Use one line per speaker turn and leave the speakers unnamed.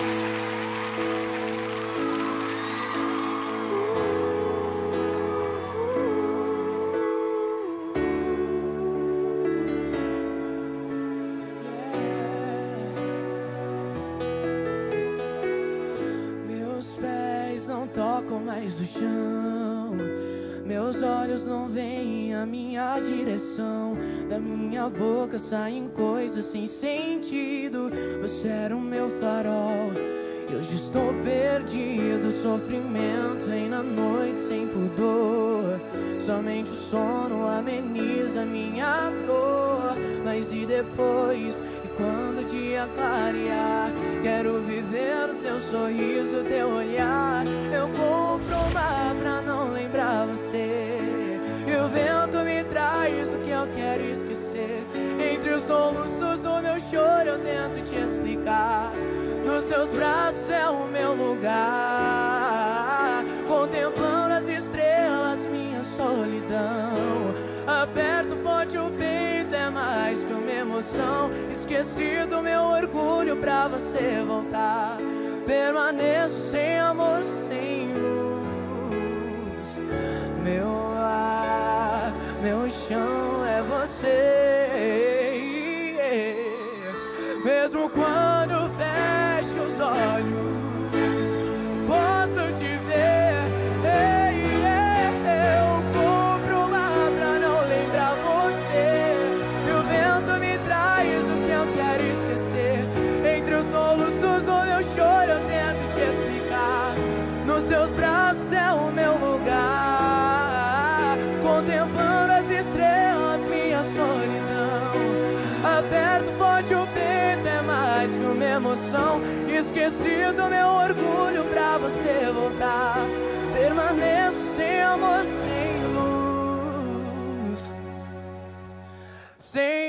Meus pés não tocam mais o chão, meus olhos não veem a minha direção. Da minha boca saem coisas sem sentido. Você era o meu farol e hoje estou perdido. Sofrimento vem na noite sem pudor. Somente o sono ameniza minha dor. Mas e depois? E quando o dia clarear? Quero viver o teu sorriso, o teu olhar. Eu compro um mar pra não lembrar você, e o vento me traz o que eu quero esquecer. Entre os soluços do meu choro eu tento te explicar. Nos teus braços é o meu lugar, contemplando as estrelas, minha solidão. Aperto forte o peito, é mais que uma emoção. Esqueci do meu orgulho pra você voltar. Permaneço sem amor, sem luz. Meu ar, meu chão é você. Mesmo quando fecho os olhos, posso te ver. Eu compro lá pra não lembrar você, e o vento me traz o que eu quero esquecer. Entre os soluços do meu choro eu tento te explicar. Nos teus braços é o meu lugar, contemplando as estrelas, minha solidão. Aperto forte o peito, é mais que uma emoção. Esqueci do meu orgulho pra você voltar. Permaneço sem amor, sem luz, sem